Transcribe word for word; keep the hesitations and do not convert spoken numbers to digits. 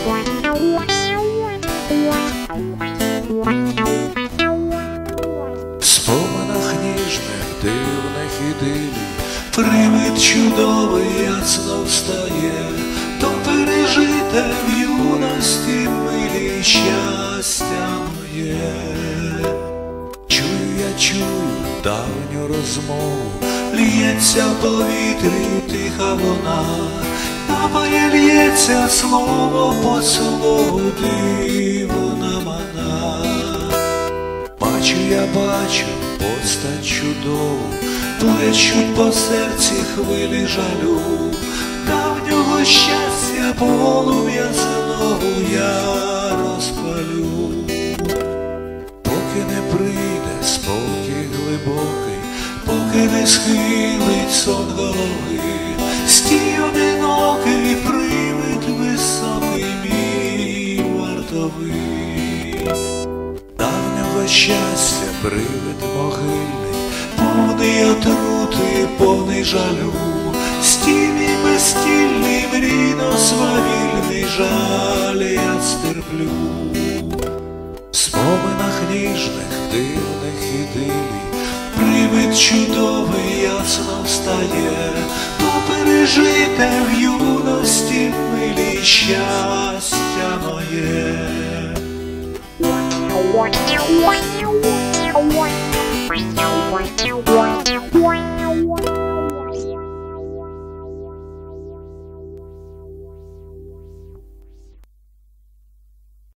В споминах ніжних, дивних ідилій привид чудовий ясно встає, то пережите в юності милі щастя моє. Чую, я чую давню розмову, лється в повітрі тиха вона, капає, лється слово по слову, диво на мана. Бачу, я бачу постать чудову, плещуть по серці хвилі жалю, давнього щастя полум'я знову я розпалю. Поки не прийде спокій глибокий, поки не схилить сон голови, стій одинокий привид високий мій вартовий. Давнього щастя привид могильний, повний отрути, повний жалю, стій мій безстільний, мрійно свавільний, жаль я стерплю. В споминах ніжних, дивних ідилій привид чудовий ясно встає, то пережите в юності милі щастя моє.